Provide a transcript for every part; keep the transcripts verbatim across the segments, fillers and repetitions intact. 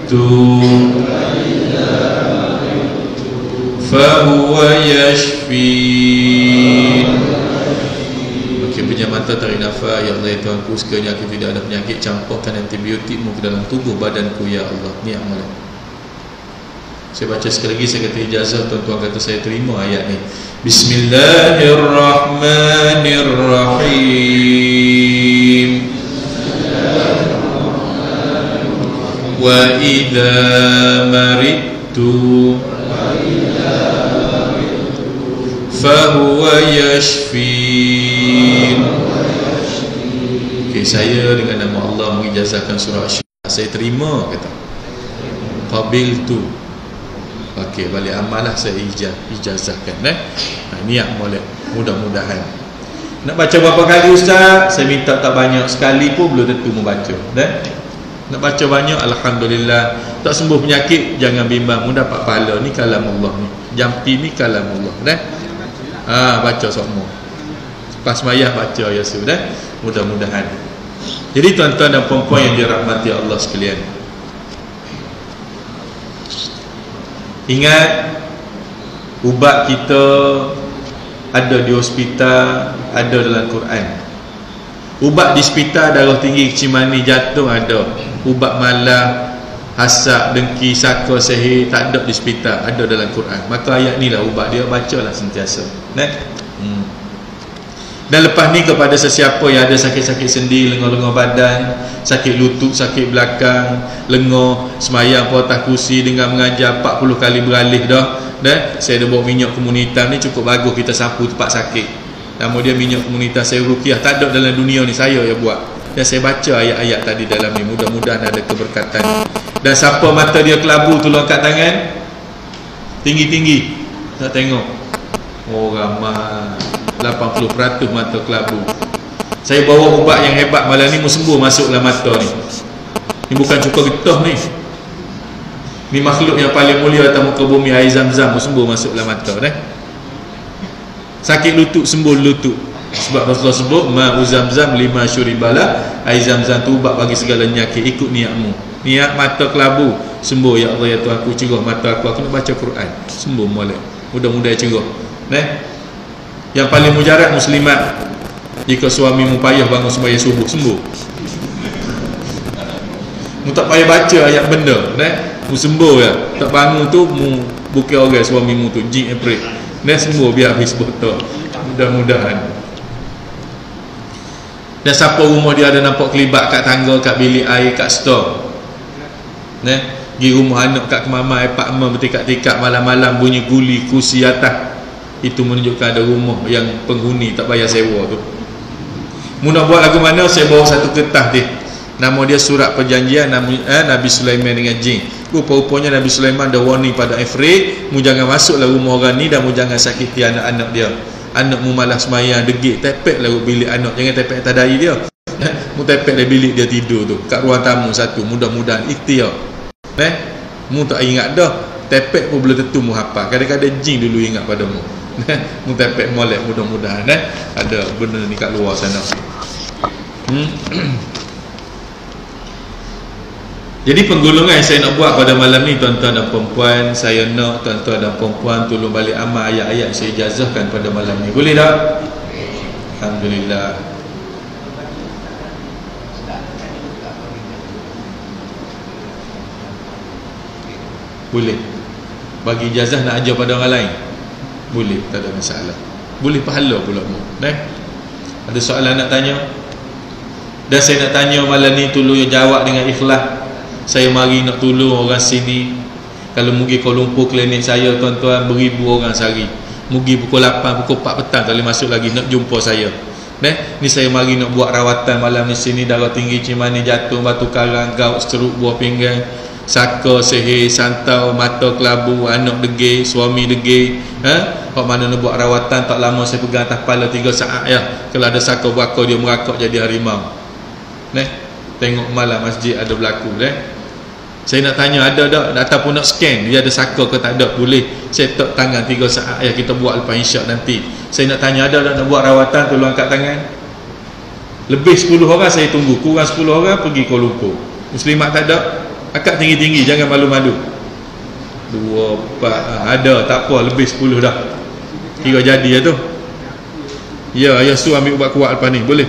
fahuwa yashfin. Okey, pejam mata, tarik nafas. Ya Allah ya Tuhanku, sekiranya aku tidak ada penyakit, campurkan antibiotikmu ke dalam tubuh badanku ya Allah. Ni amalan. Saya baca sekali lagi, saya kata ijazah, tuan-tuan kata saya terima ayat ni. Bismillahirrahmanirrahim. Wa idza maridtu fahuwa yashfin. Okey, saya dengan nama Allah mengijazahkan surah Asy-Syifa. Saya terima, kata. Qabiltu. Okey, balik amalah saya ijaz, ijazahkan eh. Nah, niat molek. Mudah-mudahan. Nak baca berapa kali ustaz? Saya minta tak banyak, sekali pun belum tentu membaca, eh. Nak baca banyak, alhamdulillah. Tak sembuh penyakit, jangan bimbang, mu dapat pahala. Ni kalam Allah ni. Jampi ni kalam Allah, eh. Ah, baca semua. Pas mayah baca ya sudah. Mudah-mudahan. Jadi tuan-tuan dan puan-puan yang dirahmati Allah sekalian, ingat, ubat kita ada di hospital, ada dalam Quran. Ubat di hospital, darah tinggi, kecil manis, jantung ada. Ubat malah, hasad, dengki, saka, sihir, tak ada di hospital, ada dalam Quran. Maka ayat ni lah ubat dia, bacalah sentiasa. Nah. Hmm. Dan lepas ni kepada sesiapa yang ada sakit-sakit sendi, lengar-lengar badan, sakit lutut, sakit belakang, lengar, semayang po atas kursi dengan mengajar empat puluh kali beralih dah. Dan saya ada bawa minyak komunitas ni, cukup bagus kita sapu tempat sakit. Nama dia minyak komunitas saya ruqyah, tak ada dalam dunia ni, saya yang buat. Dan saya baca ayat-ayat tadi dalam ni, mudah-mudahan ada keberkatan. Dan siapa mata dia kelabu, tolong angkat tangan tinggi-tinggi. Nak tengok. Oh, ramai. lapan puluh peratus mata kelabu. Saya bawa ubat yang hebat malam ni, sembuh masuk dalam mata ni. Ni bukan cukup getah ni. Ni makhluk yang paling mulia atas muka bumi, air zam-zam sembuh masuk dalam mata dah. Sakit lutut sembuh lutut. Sebab Rasulullah sebut ma'u zam-zam lima syuribala, air zam-zam tu ubat bagi segala penyakit, ikut niatmu. Niat mata kelabu sembuh. Ya Allah ya Tuhan, aku cerah mata aku, aku nak baca Quran, sembuh molek. Mudah-mudahan cerah. Nah, yang paling mujarab muslimat, jika suami mu payah bangun sembahyang subuh, sembuh. Mu tak payah baca ayat benda, nah, mu sembuh ya. Tak bangun tu mu bukan orang suami mu tu, jin eprik. Nah, sembuh biar habis botol. Mudah-mudahan. Dan siapa rumah dia ada nampak kelibat kat tangga, kat bilik air, kat store, nah, pergi rumah anak kat kemama, pak mak bertikak-tikak malam-malam bunyi guli kursi atas, itu menunjukkan ada rumah yang penghuni tak bayar sewa tu. Mu nak buat lagu mana? Saya bawa satu kertas dia, nama dia surat perjanjian Nabi, eh, Nabi Sulaiman dengan jin. Rupa-rupanya Nabi Sulaiman dah warning pada Ifrit, mu jangan masuklah rumah orang ni, dan mu jangan sakiti anak-anak dia. Anak mu malas semayang, degik, tepek lah bilik anak, jangan tepek atas dahi dia. Mu tepek lah bilik dia tidur tu, kat ruang tamu satu. Mudah-mudahan ikhtiar. Eh, mu tak ingat dah, tepek pun belum tentu mu hafal. Kadang-kadang jin dulu ingat pada mu. Mu tepek molek, mudah-mudahan eh ada benda ni kat luar sana. Hmm. Jadi penggolongan yang saya nak buat pada malam ni, tuan-tuan dan perempuan, saya nak tuan-tuan dan perempuan tolong balik amal ayat-ayat saya ijazahkan pada malam ni. Boleh tak? Alhamdulillah. Boleh. Bagi ijazah nak ajar pada orang lain, boleh, tak ada masalah. Boleh pahala pula mu. Eh? Ada soalan nak tanya? Dan saya nak tanya malam ni, tolong jawab dengan ikhlas. Saya mari nak tolong orang sini. Kalau mugi Kuala Lumpur klinik saya, tuan-tuan, beribu orang sehari. Mugi pukul lapan, pukul empat petang tak boleh masuk lagi nak jumpa saya. Eh? Ni saya mari nak buat rawatan malam ni sini. Darah tinggi, cimani, jatuh, batu karang, gout, stroke, buah pinggang, saka, sihir, santau, mata kelabu, anak degil, suami degil. Ha? Kau mana nak buat rawatan, tak lama saya pegang atas kepala tiga saat ya. Kalau ada saka bakar, dia merakak jadi harimau. Neh, tengok malam masjid ada berlaku deh. Saya nak tanya, ada tak ataupun nak scan dia ada saka ke tak ada, boleh saya tok tangan tiga saat ya, kita buat lepas isyak nanti. Saya nak tanya, ada tak nak buat rawatan, tolong angkat tangan. Lebih sepuluh orang saya tunggu, kurang sepuluh orang pergi Kuala Lumpur. Muslimat tak ada? Akak tinggi-tinggi, jangan malu-malu. Dua, empat, ada, tak apa, lebih sepuluh dah. Kira jadi ya tu. Ya, ayah su ambil ubat kuat lepas ni, boleh.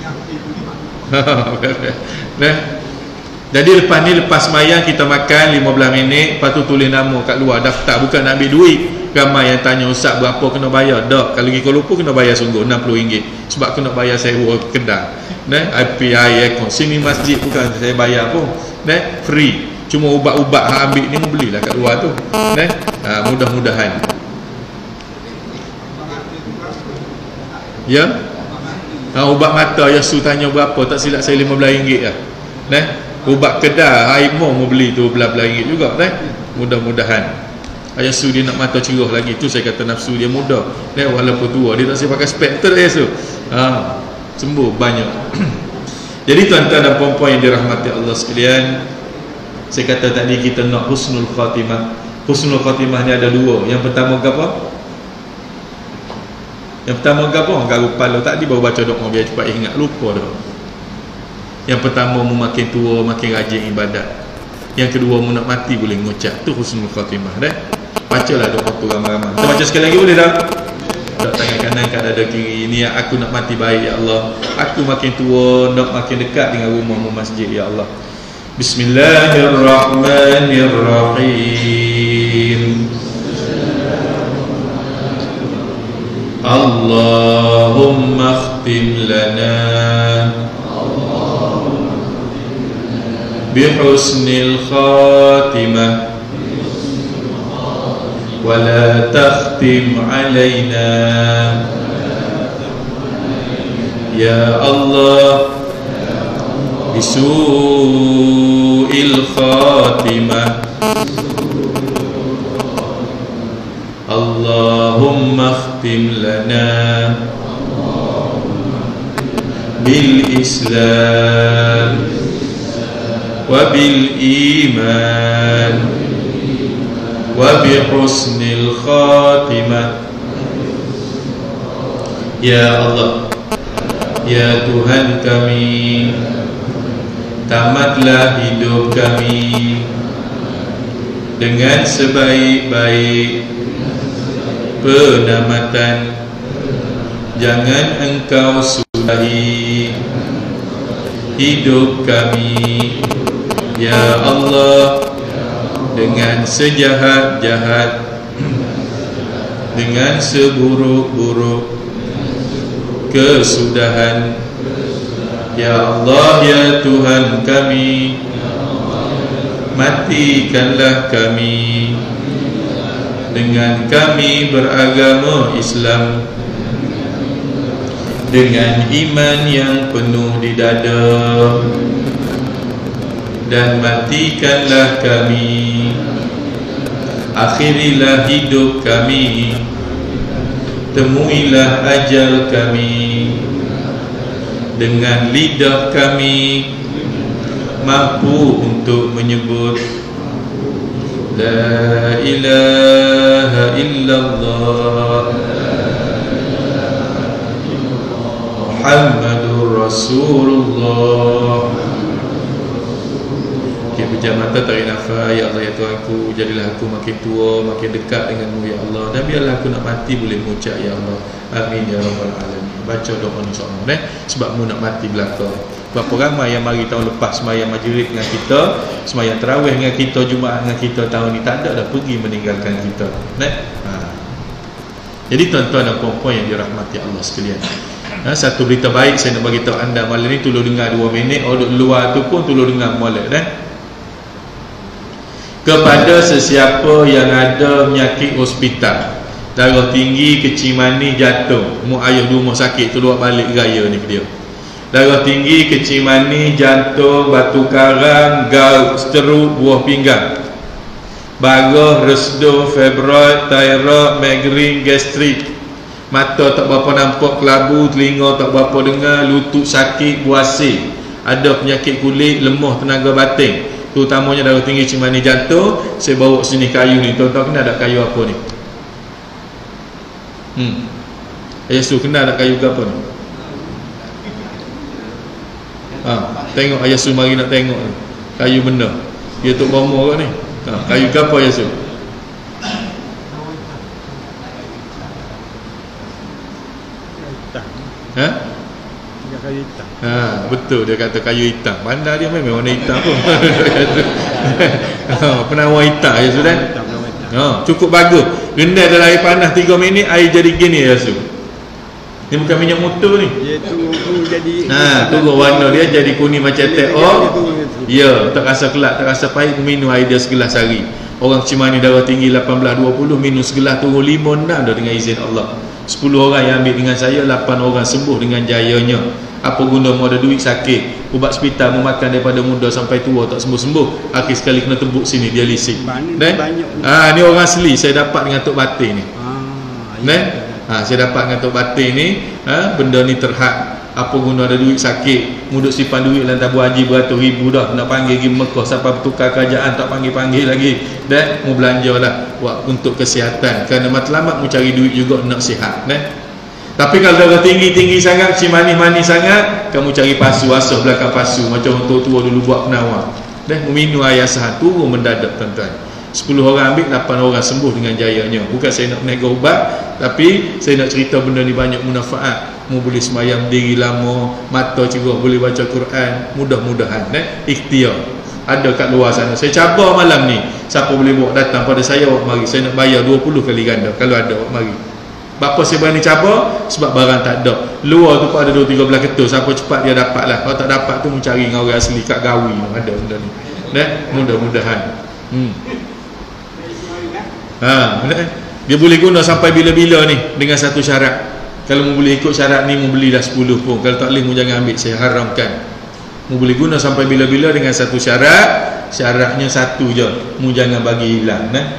Nah, jadi lepas ni, lepas semayang kita makan lima belas minit, lepas tu tulis nama kat luar, daftar. Bukan nak ambil duit. Ramai yang tanya, Ustaz berapa kena bayar? Tak, kalau pergi Kuala Lumpur kena bayar sungguh enam puluh ringgit, sebab kena bayar sewa kedai. Nah, I P I aircon. Sini masjid bukan saya bayar pun. Nah, free. Cuma ubat-ubat hang ambil ni belilah kat luar tu. Nah, ha, mudah-mudahan. Ya. Ha, ubat mata ya su tanya berapa, tak silap saya lima belas ringgit lah. Nah, ubat kedai Haimong mau beli tu belas-belas ringgit juga. Nah, mudah-mudahan. Ayah su dia nak mata cerah lagi, tu saya kata nafsu dia muda. Nah, walaupun tua dia tak saya pakai spektor ayah su. Ha, sembuh banyak. Jadi tuan-tuan dan puan-puan yang dirahmati Allah sekalian, saya kata tadi kita nak husnul khatimah. Husnul khatimah ni ada dua. Yang pertama apa? Yang pertama apa? Garu kepala tadi baru baca doa biar cepat ingat, lupa dah. Yang pertama mu makin tua makin rajin ibadat. Yang kedua mu nak mati boleh ngucap. Tu husnul khatimah dah. Bacalah doa tu ramai-ramai. Kita baca sekali lagi boleh tak? Tak, tangan kanan kat dada kiri. Niat aku nak mati baik ya Allah. Aku makin tua nak makin dekat dengan rumahmu masjid ya Allah. Bismillahirrahmanirrahim. Allahumma khtim lana bihusnil khatimah wa la takhtim alaina ya Allah bisu'il khatimah. Allahumma khtim lana bil Islam wa bil iman wa bi husnil khatimah. Ya Allah, ya Tuhan kami, tamatlah hidup kami dengan sebaik-baik penamatan. Jangan engkau sudahi hidup kami ya Allah dengan sejahat-jahat, dengan seburuk-buruk kesudahan. Ya Allah, ya Tuhan kami, matikanlah kami dengan kami beragama Islam, dengan iman yang penuh di dada, dan matikanlah kami, akhirilah hidup kami, temuilah ajal kami, dengan lidah kami mampu untuk menyebut La ilaha illallah Muhammadur Rasulullah. Okay, pejam mata, tarik nafas. Ya Allah, ya Tuhanku, jadilah aku makin tua, makin dekat denganmu ya Allah, dan biarlah aku nak mati boleh mengucap ya Allah. Amin ya Rabbal Alamin. Baca doa ni sama eh? Sebab mu nak mati belakang. Berapa ramai yang mari tahun lepas semayang majlis dengan kita, semayang tarawih dengan kita, Jumaat dengan kita, tahun ni tak ada dah pergi meninggalkan kita. Nah, ha. Jadi tuan-tuan dan puan-puan yang dirahmati Allah sekalian, ha, satu berita baik saya nak bagi tahu anda malam ni. Tolong dengar dua minit. Orang luar tu pun tolong dengar molek dah. Kepada sesiapa yang ada penyakit hospital, darah tinggi, kecil manis, jantung, mu ayah rumah sakit tu luar balik raya ni ke dia. Darah tinggi, kecil manis, jantung, batu karang, gout, stroke, buah pinggang, barah, resdo, fibroid, thyroid, migraine, gastrik, mata tak berapa nampak, kelabu, telinga tak berapa dengar, lutut sakit, buasir, ada penyakit kulit, lemah tenaga batin, terutamanya darah tinggi, kecil manis, jantung. Saya bawa sini kayu ni. Tuan-tuan kenal tak kayu apa ni? Hmm. Ayah su kenal tak kayu apa ni? Ha, tengok ayah su mari nak tengok ni. Kayu benda. Dia tok bomo kat ni. Ha, kayu ke apa ya su? Ha? Dia kayu hitam. Ha, betul dia kata kayu hitam. Bandar dia memang warna hitam pun. Ha, penawar hitam ya sudah. Ha, cukup bagus. Rendam dalam air panas tiga minit air jadi gini ya su. Ni bukan minyak motor ni. Dia tu tu jadi Ha, turun warna dia jadi kuning macam teh. Oh. Ya, tak rasa kelak, tak rasa pahit, minum air dia segelas hari. Orang Cimani darah tinggi lapan belas dua puluh minum segelas turun lima enam dah dengan izin Allah. sepuluh orang yang ambil dengan saya, lapan orang sembuh dengan jayanya. Apa guna mau ada duit sakit, ubat hospital mau makan daripada muda sampai tua tak sembuh-sembuh, akhir sekali kena tembuk sini dialisis. Dan ah ni orang asli saya dapat dengan Tok Batin ni. Ah, dan ah saya dapat dengan Tok Batin ni, ha, benda ni terhad. Apa guna ada duit sakit, muduk simpan duit dalam tabung haji beratus ribu dah, nak panggil pergi Mekah sampai bertukar kerajaan tak panggil-panggil lagi. Dan mau belanja lah buat untuk kesihatan, kerana matlamat mau cari duit juga nak sihat. Dan tapi kalau darah tinggi-tinggi sangat, cik manis-manis sangat, kamu cari pasu, asah belakang pasu macam orang tua-tua dulu buat penawar. Dan meminum air asahan turun mendadak tuan-tuan. sepuluh orang ambil, lapan orang sembuh dengan jayanya. Bukan saya nak menegur ubat, tapi saya nak cerita benda ni banyak manfaat. Mu boleh sembahyang diri lama, mata cerah, boleh baca Quran, mudah-mudahan eh ikhtiar ada kat luar sana. Saya cabar malam ni, siapa boleh bawa datang pada saya awak mari, saya nak bayar dua puluh kali ganda kalau ada awak mari. Bapa saya berani cabar sebab barang tak ada. Luar tu pun ada dua tiga belah ketul, siapa cepat dia dapat lah. Kalau tak dapat tu mencari dengan orang asli kat Gawi ada benda ni. Eh mudah-mudahan. Hmm. Ha, dia boleh guna sampai bila-bila ni dengan satu syarat. Kalau mu boleh ikut syarat ni, mu belilah sepuluh pun. Kalau tak boleh, mu jangan ambil, saya haramkan. Mu boleh guna sampai bila-bila dengan satu syarat. Syaratnya satu je, mu jangan bagi hilang. Nah?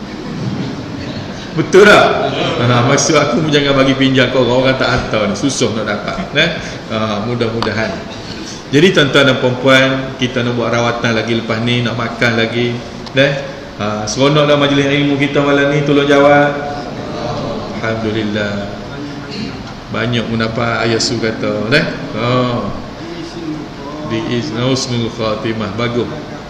Betul tak? Ha, maksud aku, mu jangan bagi pinjam kau, orang tak hantar ni, susah nak dapat. Nah? Ha, mudah-mudahan. Jadi tuan-tuan dan perempuan, kita nak buat rawatan lagi lepas ni, nak makan lagi. Nah? Ha, seronok dah majlis ilmu kita malam ni, tolong jawab. Alhamdulillah. Banyak mendapat ayat su kata dah. Oh. Di husnul khatimah bagus.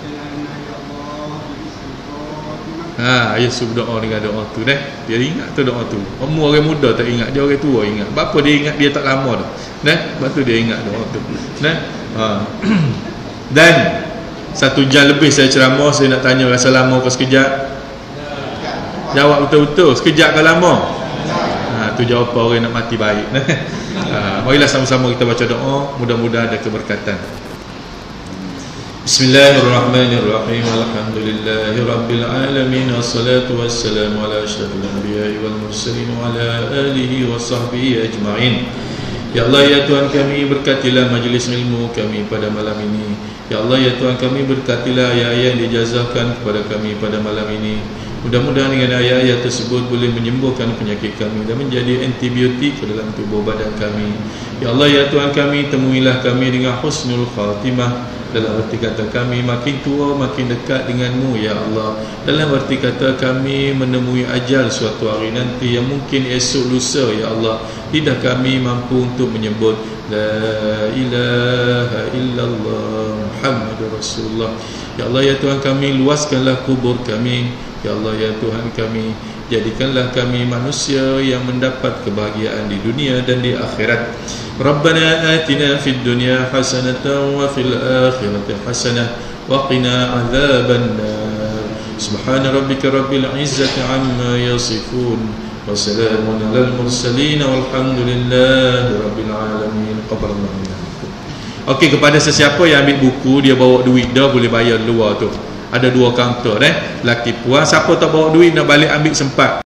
Ha, ayat su berdoa dengan doa tu dah. Dia ingat tu doa tu. Umur orang muda tak ingat, dia orang tua ingat. Bapa dia ingat dia tak lama dah. Dah, sebab tu dia ingat doa tu. Dah. Ha. Dan satu jam lebih saya ceramah, saya nak tanya rasa lama ke sekejap? Jawab betul-betul, sekejap ke lama? Ha, tu jawapan orang nak mati baik. Ha, marilah sama-sama kita baca doa, mudah-mudahan ada keberkatan. Bismillahirrahmanirrahim. Alhamdulillahirabbil alamin, wassalatu wassalamu ala asyrafil anbiya'i wal mursalin wa ala alihi wa sahbihi ajma'in. Ya Allah ya Tuhan kami, berkatilah majlis ilmu kami pada malam ini. Ya Allah ya Tuhan kami, berkatilah ayat-ayat yang dijazahkan kepada kami pada malam ini. Mudah-mudahan dengan ayat-ayat tersebut boleh menyembuhkan penyakit kami dan menjadi antibiotik ke dalam tubuh badan kami. Ya Allah ya Tuhan kami, temuilah kami dengan husnul khatimah. Dalam arti kata kami makin tua makin dekat denganmu ya Allah. Dalam arti kata kami menemui ajal suatu hari nanti yang mungkin esok lusa ya Allah. Lidah kami mampu untuk menyebut La ilaha illallah Muhammadur Rasulullah. Ya Allah ya Tuhan kami, luaskanlah kubur kami. Ya Allah ya Tuhan kami, jadikanlah kami manusia yang mendapat kebahagiaan di dunia dan di akhirat. Rabbana atina fid dunya hasanatan wa fil akhirati hasanah wa qina adzabannar. Subhana rabbika rabbil izzati amma yasifun wa salamun alal mursalin walhamdulillahi rabbil alamin. Qabarallahu minkum. Okey, kepada sesiapa yang ambil buku, dia bawa duit dah, boleh bayar luar tu. Ada dua kaunter eh, laki puan. Siapa tak bawa duit nak balik ambil sempat.